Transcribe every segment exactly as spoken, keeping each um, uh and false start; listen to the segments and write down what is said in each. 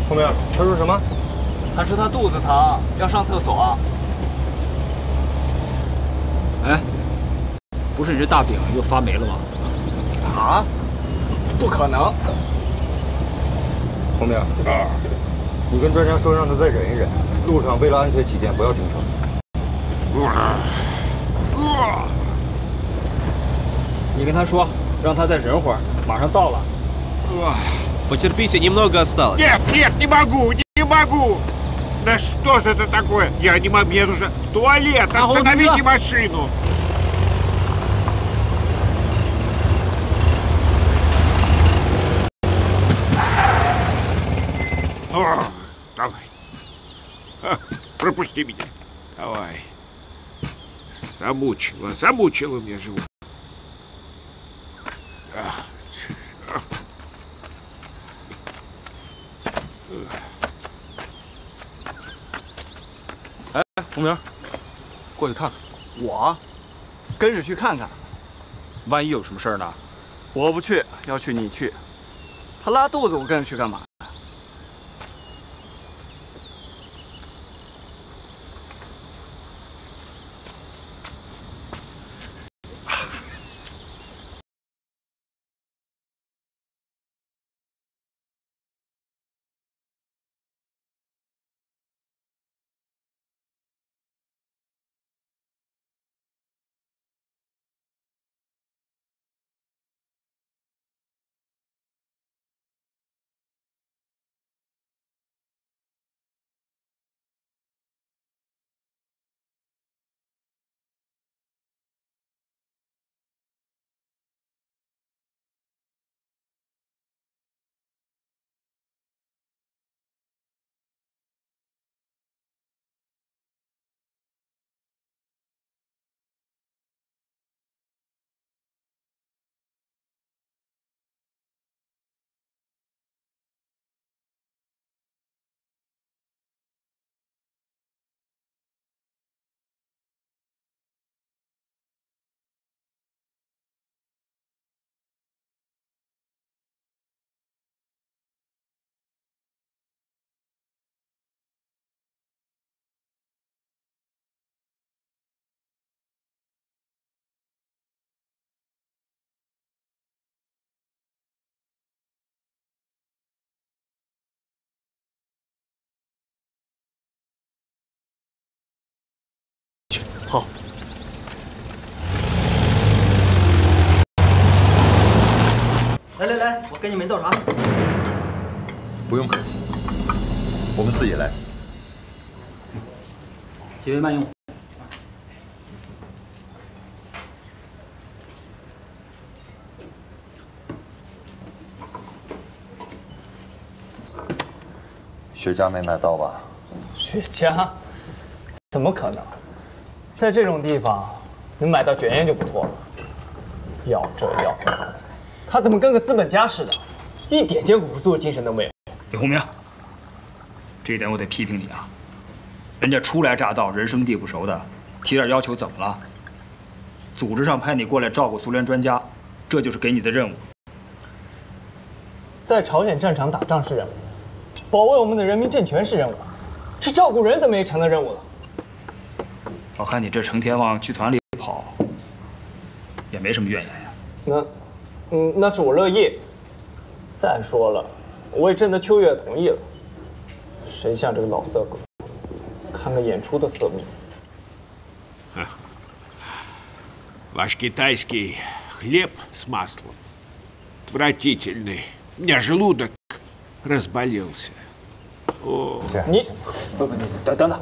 后面他说什么？ 他说他肚子疼，要上厕所。 哎，不是你这大饼又发霉了吗？ 啊？不可能。 后面啊，你跟专家说，让他再忍一忍，路上为了安全起见，不要停车。 你跟他说，让他再忍会儿，马上到了。 Потерпите, немного осталось. Нет, нет, не могу, не могу. Да что же это такое? Я не могу, мне нужно в туалет. Остановите машину. О, давай. Пропусти меня. Давай. Замучила, замучила меня живот. 哎，红明，过去看看。 我跟着去看看， 万一有什么事儿呢？ 我不去，要去你去。他拉肚子，我跟着去干嘛？ 好。 来来来，我给你们倒茶。 不用客气，我们自己来。 几位慢用。 雪茄没买到吧？ 雪茄？怎么可能？在这种地方能买到卷烟就不错了。要这要，他怎么跟个资本家似的，一点艰苦朴素的精神都没有？ 李洪明，这一点我得批评你啊！人家初来乍到、人生地不熟的，提点要求怎么了？组织上派你过来照顾苏联专家，这就是给你的任务。 在朝鲜战场打仗是任务，保卫我们的人民政权是任务，这照顾人怎么也成了任务了？ 我看你这成天往剧团里跑，也没什么怨言呀。 那，嗯，那是我乐意。再说了，我也征得秋月同意了。谁像这个老色鬼，看个演出的色命。 Ваш китайский хлеб с маслом отвратительный. У меня желудок разболелся. О. 你不不，你等等等，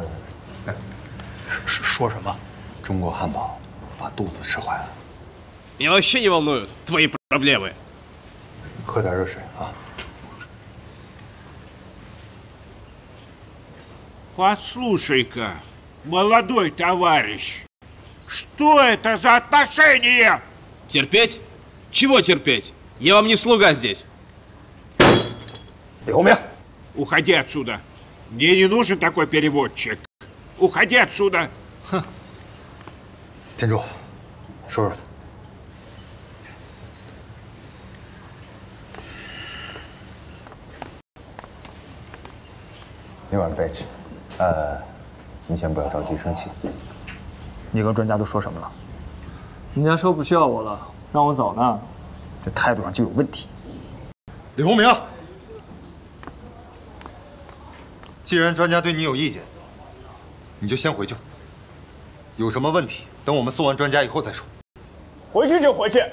说什么？ 中国汉堡把肚子吃坏了。 Меня вообще не волнуют твои проблемы. 喝点热水啊。 Послушай-ка, молодой товарищ, что это за отношения? Терпеть? Чего терпеть? Я вам не слуга здесь. 李洪明， Уходи отсюда. Мне не нужен такой переводчик. Уходи отсюда. 天柱，说说他。 李明晚备置。呃，你先不要着急生气。 你跟专家都说什么了？ 人家说不需要我了，让我走呢。 这态度上就有问题。 李洪明，既然专家对你有意见，你就先回去。有什么问题，等我们送完专家以后再说。 回去就回去。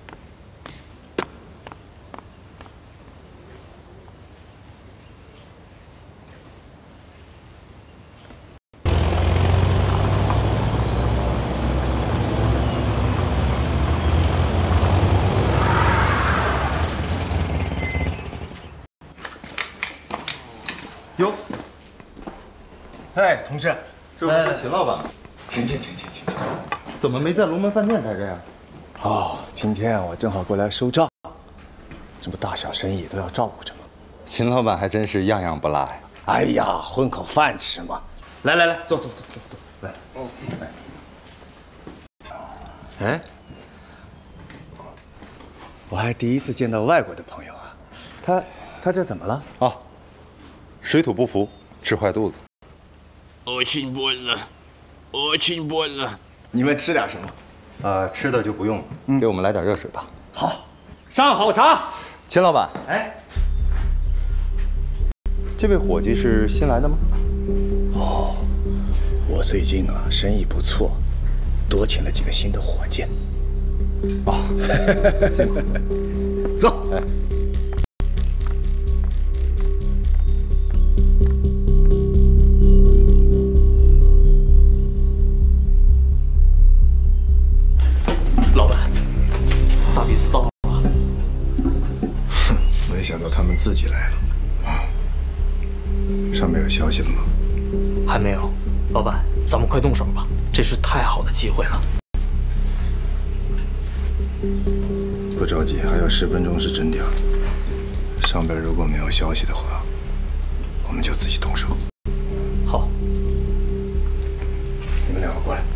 哟， 哎，同志， 这不是秦老板吗？ 请请请请请请。 怎么没在龙门饭店待着呀？ 哦，今天我正好过来收账，这不大小生意都要照顾着吗？ 秦老板还真是样样不落呀。 哎呀，混口饭吃嘛。来来来，坐坐坐坐坐，来。哦，来。哎，我还第一次见到外国的朋友啊，他他这怎么了？ 哦，水土不服，吃坏肚子。 Очень больно, очень больно。 你们吃点什么？ 呃，吃的就不用了，给我们来点热水吧。 好，上好茶。 秦老板， 哎， 这位伙计是新来的吗？ 哦，我最近啊生意不错，多请了几个新的伙计。 哦，辛苦了。 走。 哎。 老板，大比斯到了。 没想到他们自己来了。上面有消息了吗？ 还没有。老板，咱们快动手吧，这是太好的机会了。 不着急，还有十分钟是整点。上边如果没有消息的话，我们就自己动手。 好。 你们两个过来。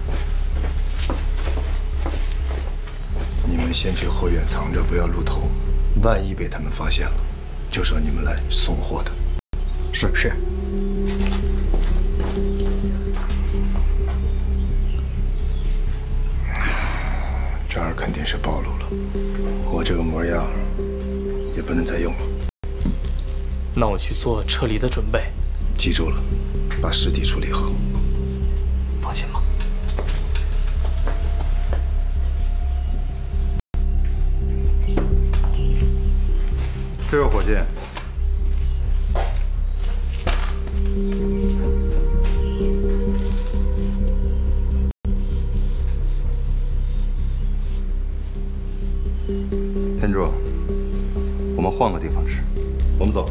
你们先去后院藏着，不要露头。万一被他们发现了，就说你们来送货的。 是是。 这儿肯定是暴露了，我这个模样也不能再用了。 那我去做撤离的准备。 记住了，把尸体处理好。 放心吧。 这位伙计，天柱，我们换个地方吃，我们走。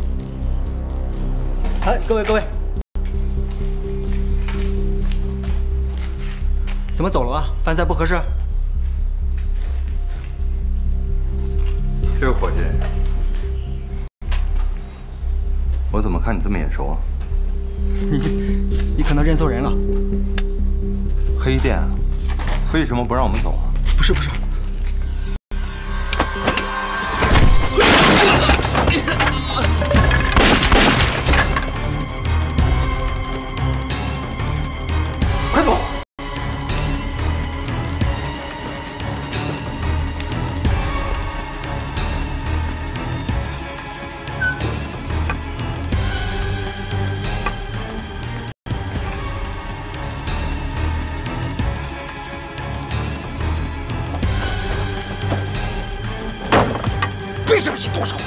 哎，各位各位，怎么走了啊？饭菜不合适？ 这位伙计，我怎么看你这么眼熟啊？ 你你可能认错人了。 黑店，为什么不让我们走啊？ 不是不是。 快走！ 为什么去动手？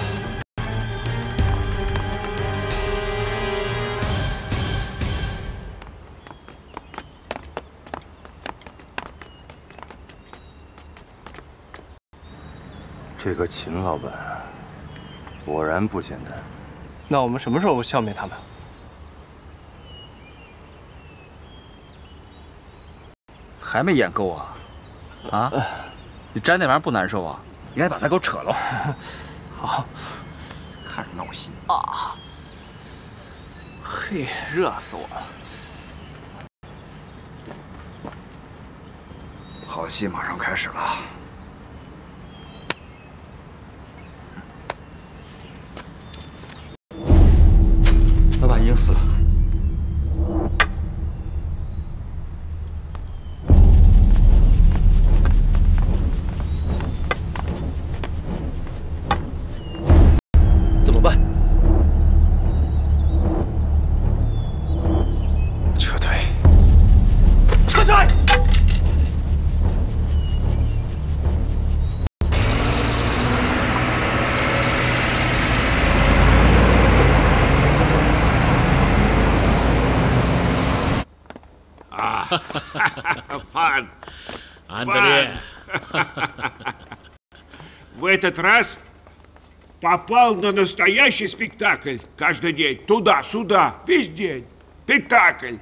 这个秦老板果然不简单。 那我们什么时候消灭他们？ 还没演够啊？啊？你粘那玩意儿不难受啊？你赶紧把它给我扯了。 好， 看着闹心啊！嘿，热死我了！ 好戏马上开始了。 老板已经死了。 Фан. Андрей. В этот раз попал на настоящий спектакль. Каждый день. Туда-сюда. Весь день. Спектакль.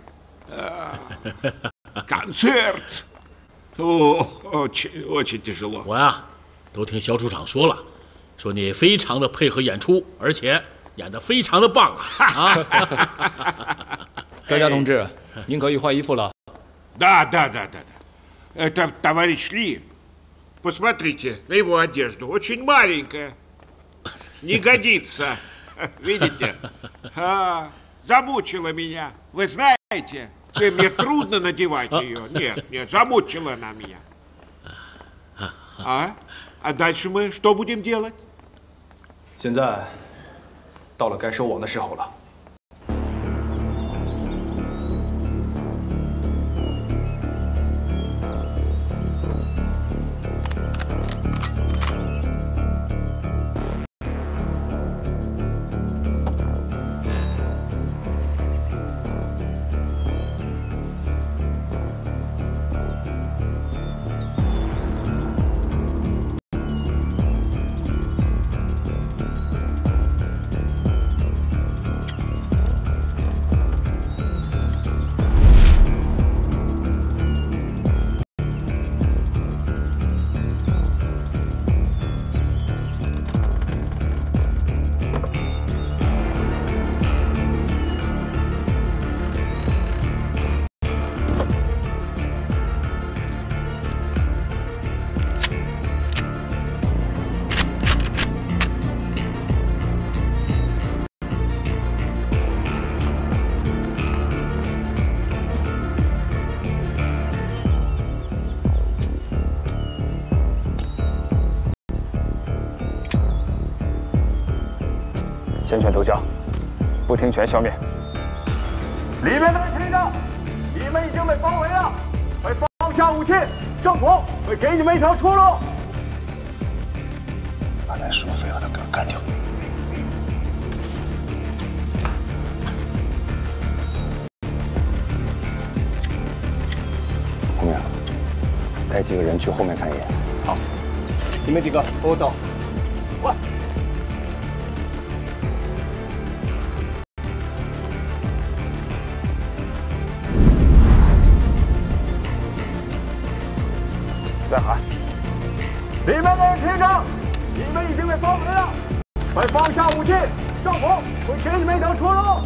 Концерт. О, очень, очень тяжело. 我呀，都听小处长说了，说你非常的配合演出，而且演得非常的棒啊！啊， 专家同志，您可以换衣服了。 Да, да, да, да, да. Это товарищ Ли. Посмотрите на его одежду. Очень маленькая. Не годится. Видите? А, замучила меня. Вы знаете, и мне трудно надевать ее. Нет, нет, замучила она меня. А? А дальше мы что будем делать? 现在到了该收网的时候了。 先权投降，不听权消灭。里面的听着，你们已经被包围了，快放下武器，政府会给你们一条出路。 把那苏菲和他哥干掉。红明，带几个人去后面看一眼。 好，你们几个跟我走。快！ 再喊！里面的人听着，你们已经被包围了，快放下武器，政府会给你们一条出路。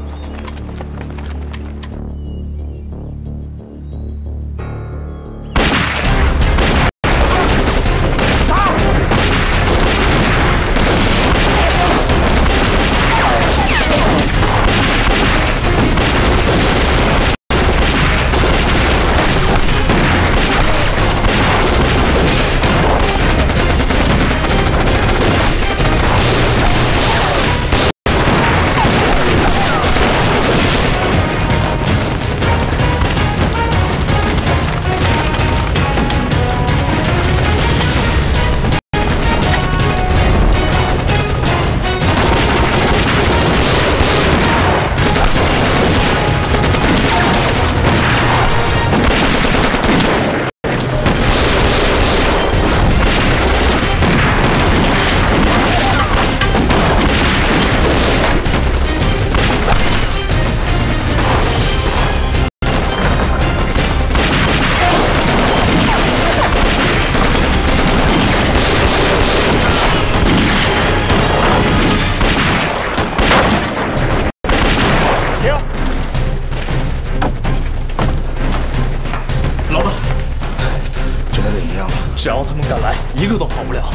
只要他们敢来，一个都跑不了。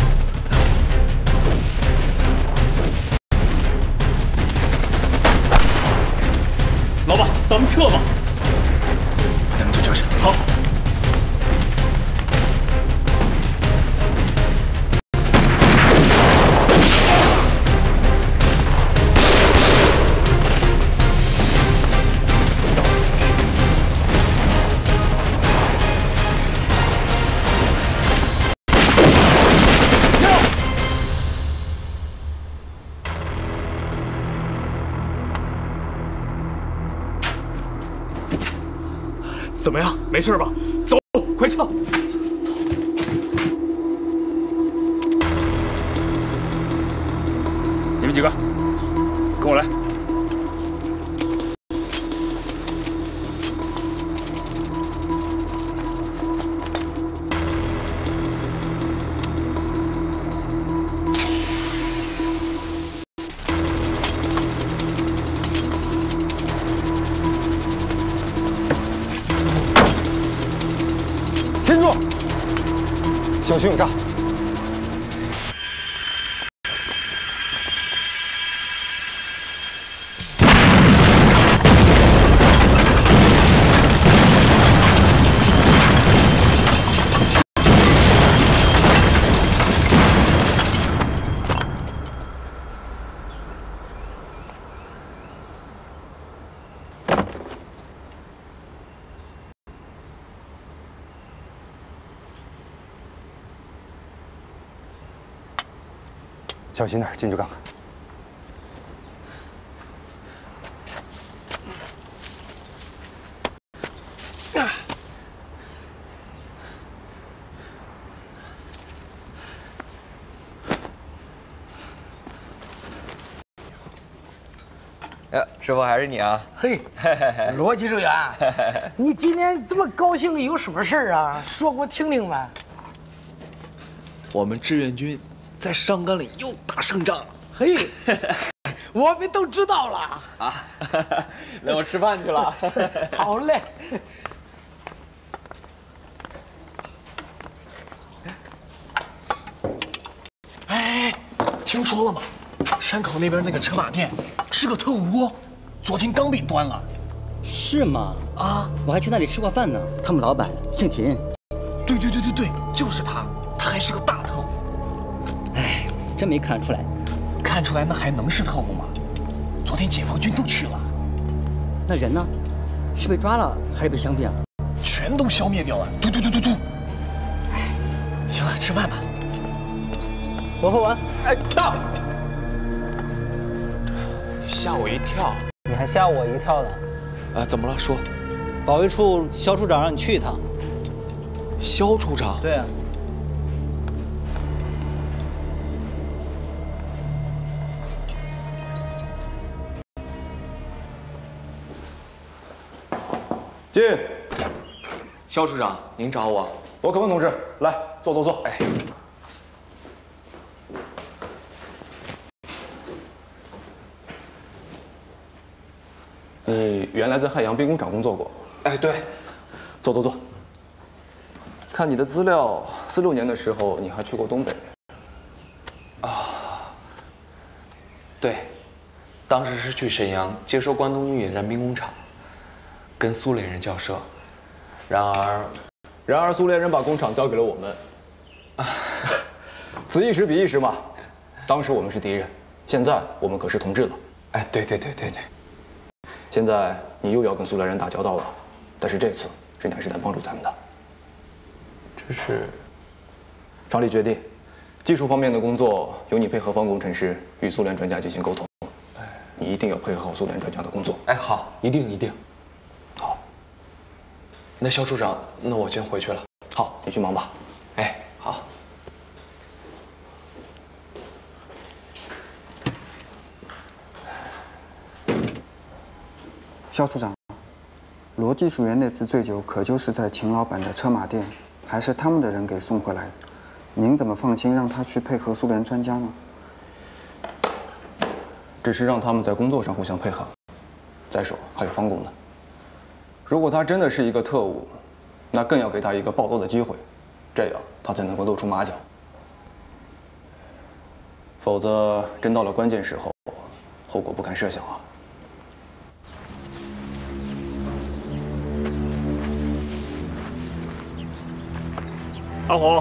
老板，咱们撤吧。 把他们都抓起来。 好。 怎么样？没事吧？走，快撤！ 你们几个，跟我来。 站住！小心有诈！ 小心点，进去看看。 呀，师傅还是你啊！ 嘿，罗技术员，你今天这么高兴，有什么事儿啊？说给我听听呗。 我们志愿军。 在上甘岭又打胜仗了， 嘿，我们都知道了啊。那我吃饭去了。 好嘞。哎，听说了吗？山口那边那个车马店是个特务窝，昨天刚被端了。 是吗？ 啊， 我还去那里吃过饭呢。他们老板姓秦。 对对对对对，就是他，他还是个大特务。 真没看出来， 看出来那还能是特务吗？昨天解放军都去了， 那人呢？是被抓了还是被消灭了？ 全都消灭掉了！嘟嘟嘟嘟嘟！哎，行了，吃饭吧。 我喝完。 哎，到！你吓我一跳！ 你还吓我一跳呢！ 啊，怎么了？说。 保卫处肖处长让你去一趟。 肖处长？ 对啊。 进， 肖处长，您找我？ 罗可文同志，来，坐坐坐。哎，你原来在汉阳兵工厂工作过？ 哎，对。 坐坐坐。看你的资料，四六年的时候你还去过东北。 啊，对，当时是去沈阳接收关东军野战兵工厂。 跟苏联人交涉，然而， 然而苏联人把工厂交给了我们。此一时彼一时嘛，当时我们是敌人，现在我们可是同志了。 哎，对对对对对。 现在你又要跟苏联人打交道了，但是这次是乃是来帮助咱们的。 这是， 厂里决定，技术方面的工作由你配合方工程师与苏联专家进行沟通。哎，你一定要配合好苏联专家的工作。 哎，好，一定一定。 好， 那肖处长，那我先回去了。 好，你去忙吧。 哎，好。 肖处长，罗技术员那次醉酒，可就是在秦老板的车马店，还是他们的人给送回来的。您怎么放心让他去配合苏联专家呢？ 只是让他们在工作上互相配合。再说还有方工呢。 如果他真的是一个特务，那更要给他一个暴露的机会，这样他才能够露出马脚。否则，真到了关键时候，后果不堪设想啊！ 阿虎，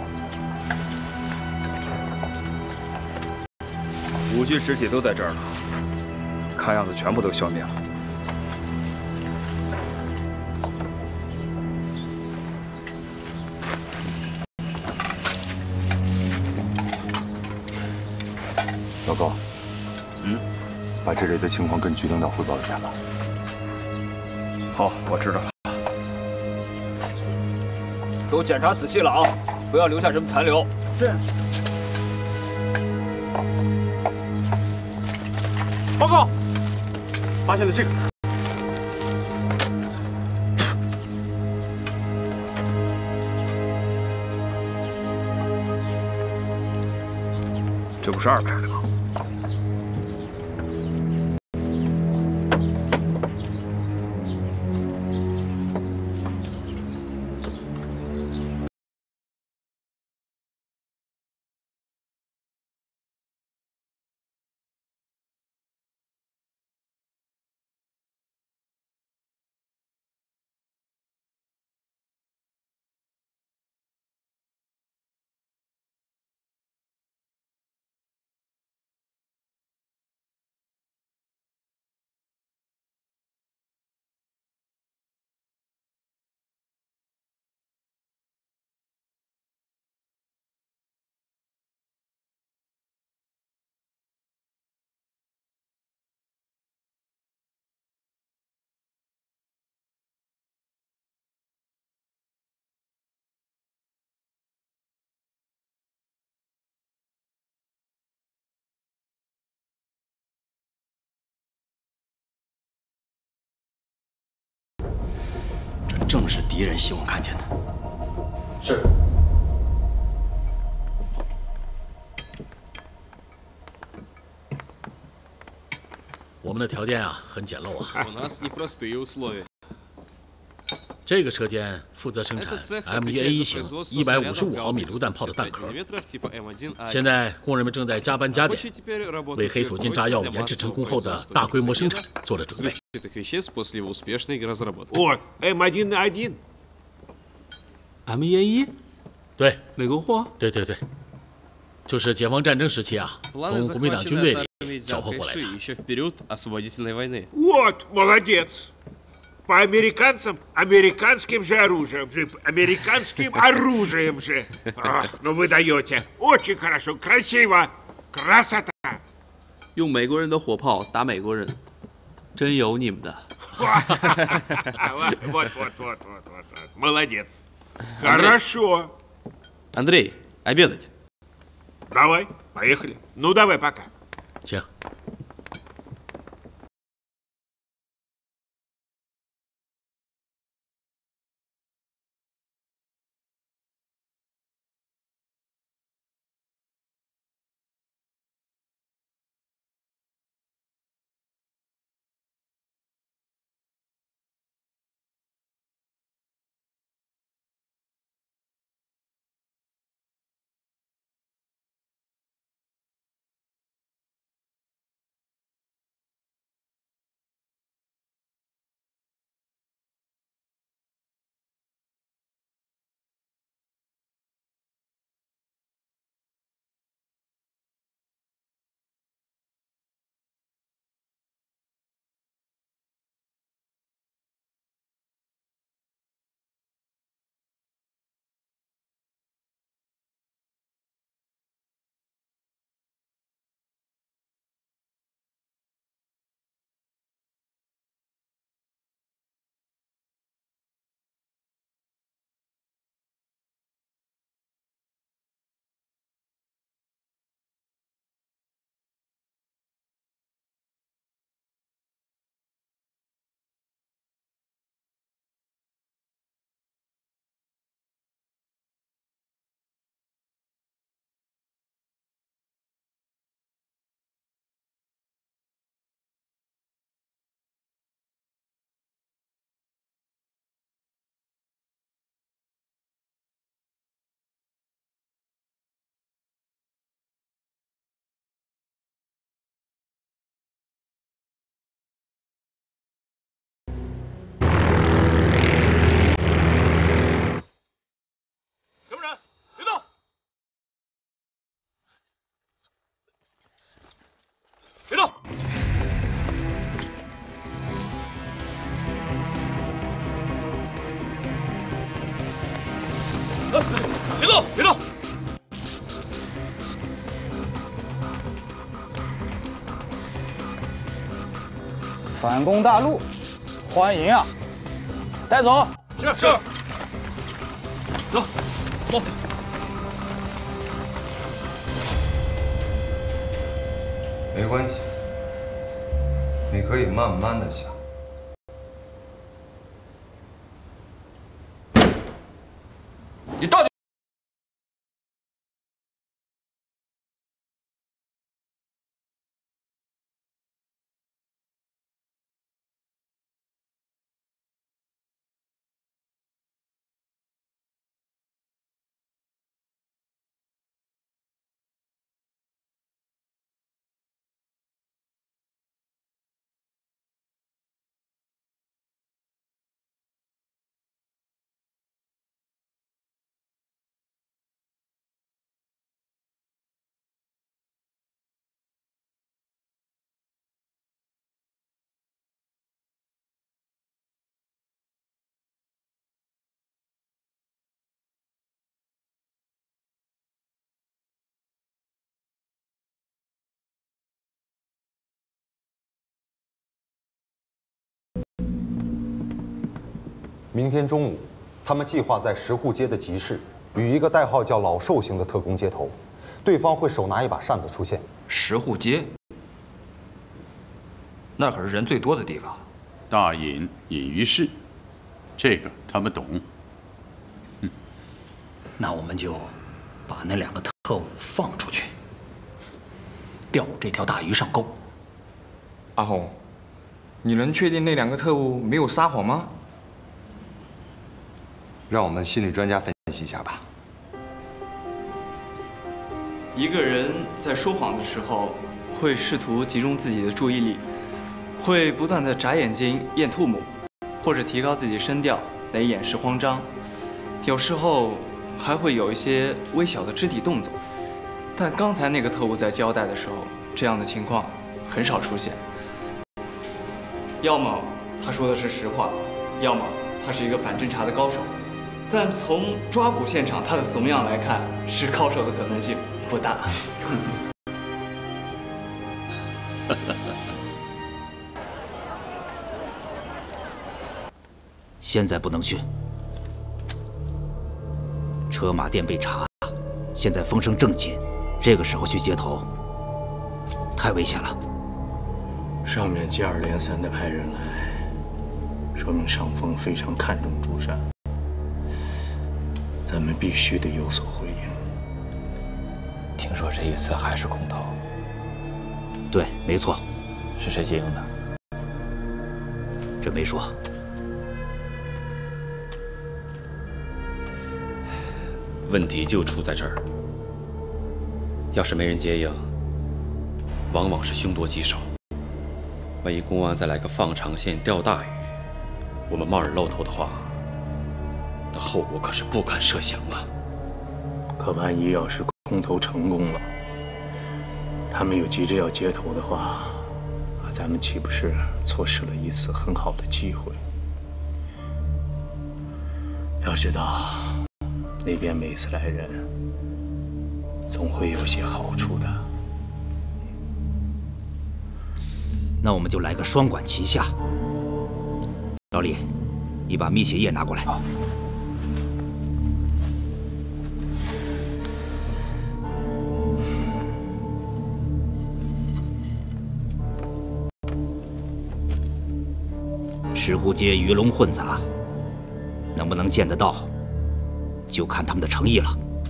五具尸体都在这儿了，看样子全部都消灭了。 老高，嗯，把这里的情况跟局领导汇报一下吧。 好，我知道了。 给我检查仔细了啊，不要留下什么残留。 是。 报告，发现了这个。 这不是二排的吗？ 正是敌人希望看见的。 是。 我们的条件啊很简陋啊。这个车间负责生产 M 一 A 一 型一百五十五毫米榴弹炮的弹壳。现在工人们正在加班加点，为黑索金炸药研制成功后的大规模生产做了准备。 哦 ，M 一 A 一 M 一 A 一，对，美国货。对对对，就是解放战争时期啊，从国民党军队里缴获过来的。 Вот, молодец. По американцам, американским же оружием же, американским оружием же. Ах, ну вы даете. Очень хорошо, красиво, красота. 用美国人的火炮打美国人，真有你们的。 Вот, вот, вот, вот, вот, молодец. Хорошо. Андрей, обедать. Давай, поехали. Ну давай, пока. 请。 别动！别动！别动！ 反攻大陆，欢迎啊！带走。 是是。 走，走。 没关系，你可以慢慢的想。 你到底？ 明天中午，他们计划在石户街的集市与一个代号叫老寿星的特工接头，对方会手拿一把扇子出现。 石户街，那可是人最多的地方。 大隐隐于市，这个他们懂。 嗯，那我们就把那两个特务放出去，钓这条大鱼上钩。 阿红，你能确定那两个特务没有撒谎吗？ 让我们心理专家分析一下吧。 一个人在说谎的时候，会试图集中自己的注意力，会不断的眨眼睛、咽吐沫，或者提高自己声调来掩饰慌张。有时候还会有一些微小的肢体动作。但刚才那个特务在交代的时候，这样的情况很少出现。要么他说的是实话，要么他是一个反侦查的高手。 但从抓捕现场他的怂样来看，是高手的可能性不大。 现在不能去，车马店被查，现在风声正紧，这个时候去接头，太危险了。 上面接二连三的派人来，说明上峰非常看重朱山。 咱们必须得有所回应。 听说这一次还是空投。 对，没错。 是谁接应的？ 这没说。 问题就出在这儿。要是没人接应，往往是凶多吉少。万一公安再来个放长线钓大鱼，我们冒着露头的话。 那后果可是不堪设想啊！ 可万一要是空投成功了，他们又急着要接头的话，那咱们岂不是错失了一次很好的机会？要知道，那边每次来人，总会有些好处的。 那我们就来个双管齐下。老李，你把密写页拿过来。好。 石湖街鱼龙混杂，能不能见得到，就看他们的诚意了。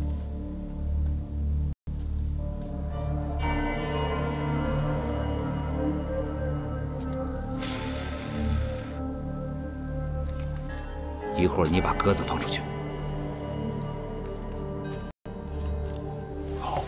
一会儿你把鸽子放出去。 好。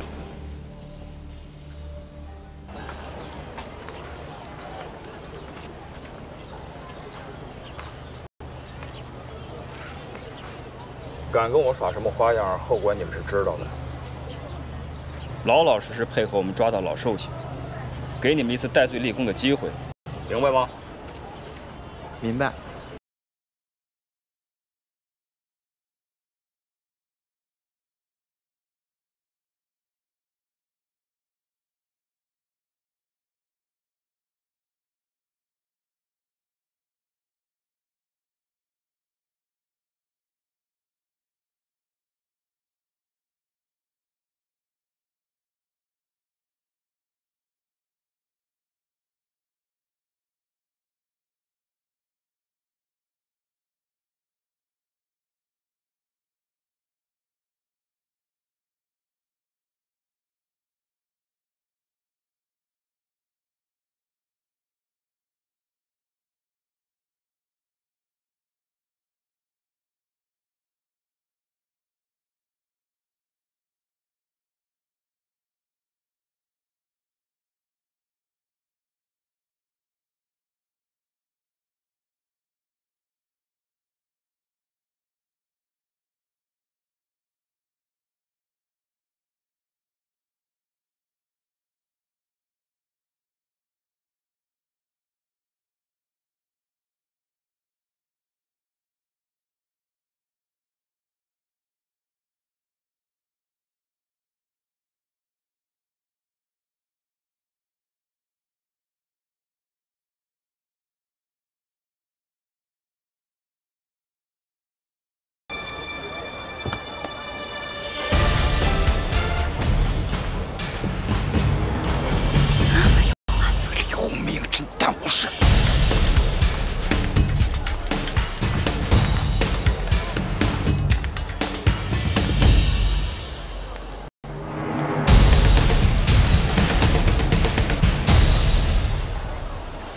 敢跟我耍什么花样，后果你们是知道的。 老老实实配合我们抓到老寿星，给你们一次戴罪立功的机会，明白吗？ 明白。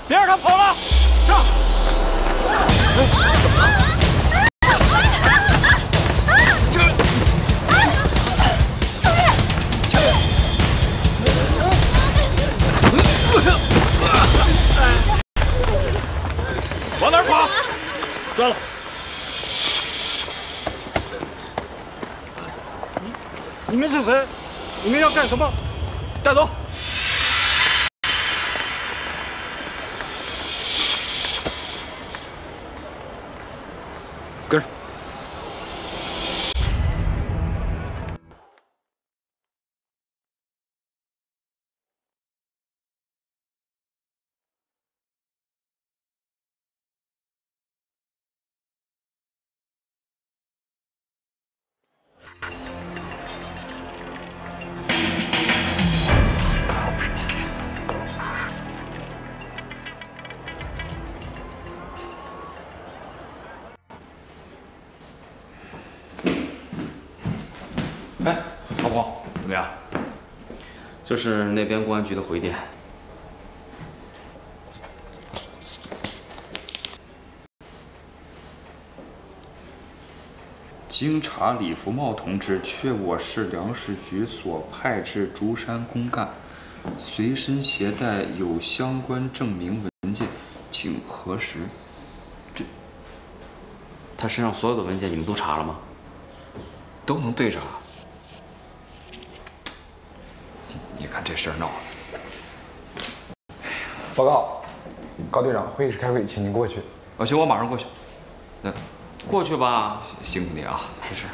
别让他跑了！上！怎么了？这个， 秋月， 秋月，往哪儿跑？抓了！ 你们是谁？你们要干什么？ 带走！跟着。 哎，老婆，怎么样？这是那边公安局的回电。经查，李福茂同志确我市粮食局所派至竹山公干，随身携带有相关证明文件，请核实。这，他身上所有的文件你们都查了吗？都能对上。你看这事儿闹的。 报告，高队长，会议室开会，请您过去。 啊，行，我马上过去。那。过去吧，辛苦你啊！没事。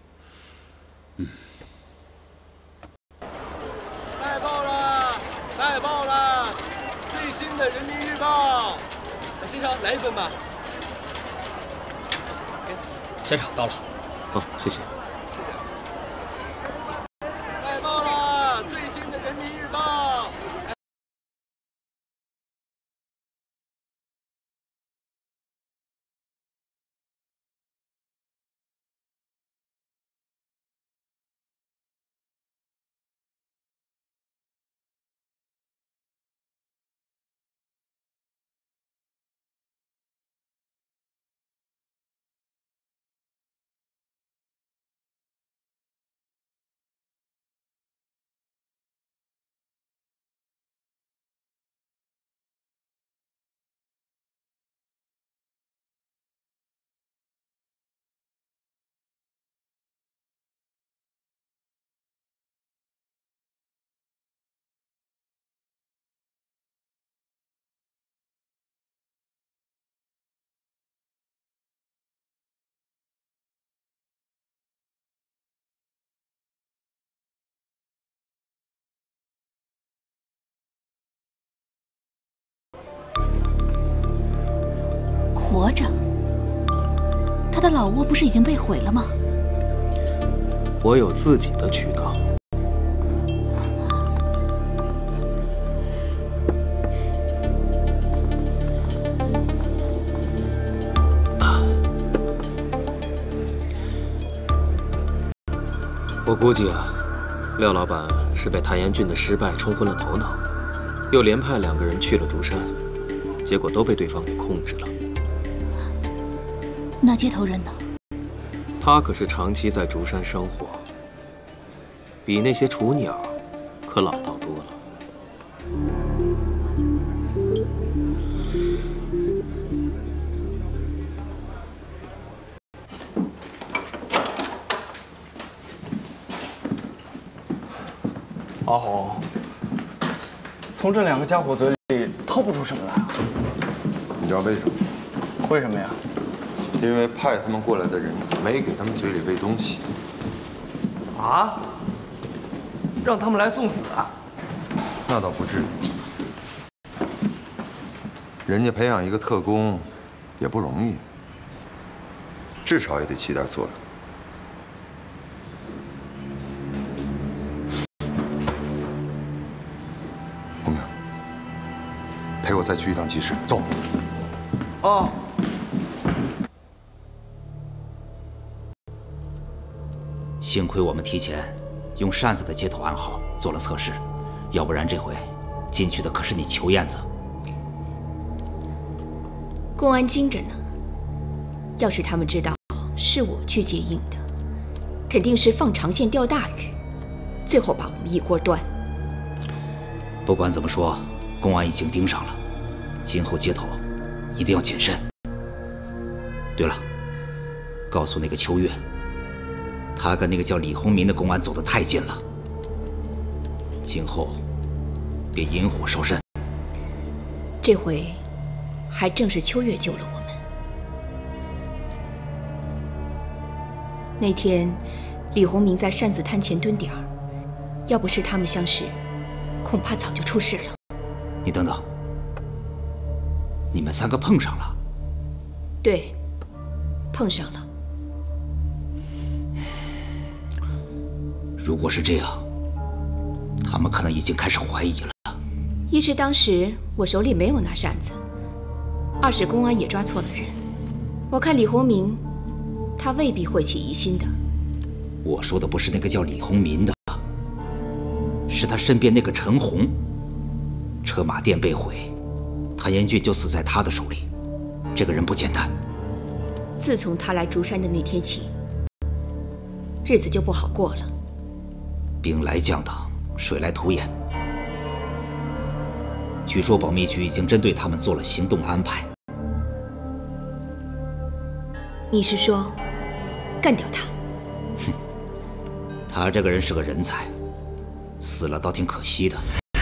带爆了！带快报了，最新的《人民日报》。先生，来一份吧。 现场到了。 哦，谢谢。 谢谢。快报了，最新的《人民日报》。 活着？他的老窝不是已经被毁了吗？ 我有自己的渠道。我估计啊，廖老板是被谭延俊的失败冲昏了头脑，又连派两个人去了竹山，结果都被对方给控制了。 那接头人呢？ 他可是长期在竹山生活，比那些雏鸟可老道多了。 阿红，从这两个家伙嘴里套不出什么来啊！ 你知道为什么？ 为什么呀？ 因为派他们过来的人没给他们嘴里喂东西。 啊？让他们来送死啊？ 那倒不至于。人家培养一个特工也不容易，至少也得起点作用。红明，陪我再去一趟集市，走。 哦。 幸亏我们提前用扇子的接头暗号做了测试，要不然这回进去的可是你裘燕子。 公安精着呢，要是他们知道是我去接应的，肯定是放长线钓大鱼，最后把我们一锅端。 不管怎么说，公安已经盯上了，今后接头一定要谨慎。对了，告诉那个秋月。他跟那个叫李洪民的公安走得太近了，今后别引火烧身。 这回还正是秋月救了我们。那天，李洪民在扇子滩前蹲点儿，要不是他们相识，恐怕早就出事了。 你等等，你们三个碰上了？ 对，碰上了。 如果是这样，他们可能已经开始怀疑了。 一是当时我手里没有拿扇子，二是公安也抓错了人。我看李洪民，他未必会起疑心的。 我说的不是那个叫李洪民的，是他身边那个陈红。车马店被毁，谭延俊就死在他的手里。这个人不简单。 自从他来竹山的那天起，日子就不好过了。 兵来将挡，水来土掩。据说保密局已经针对他们做了行动安排。 你是说，干掉他？ 哼，他这个人是个人才，死了倒挺可惜的。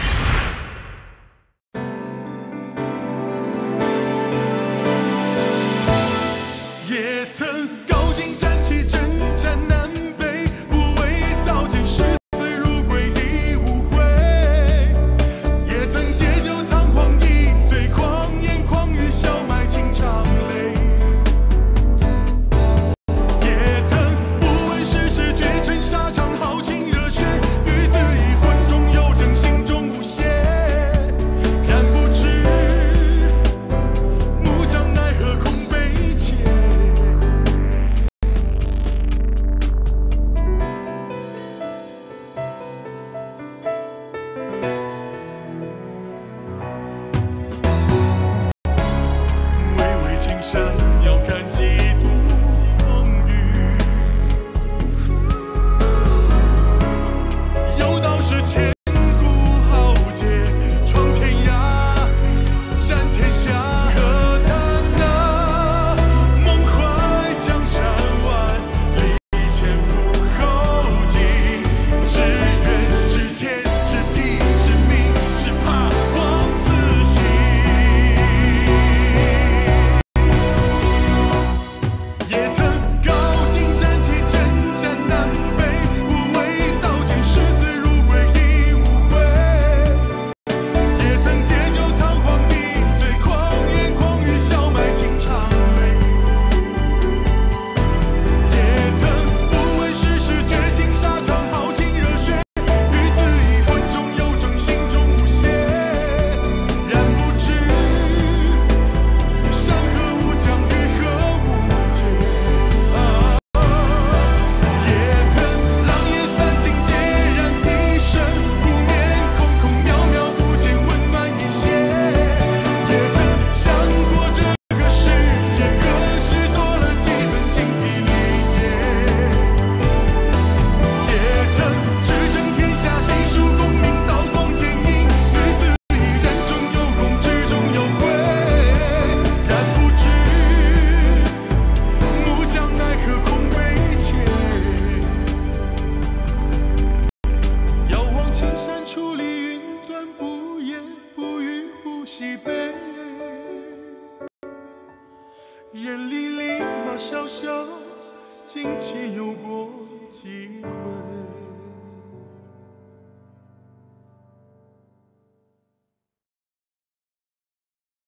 也曾高进战旗，征战南北，不畏刀剑，视死如归亦无悔。也曾西北，人里里马小小，惊奇有过几回。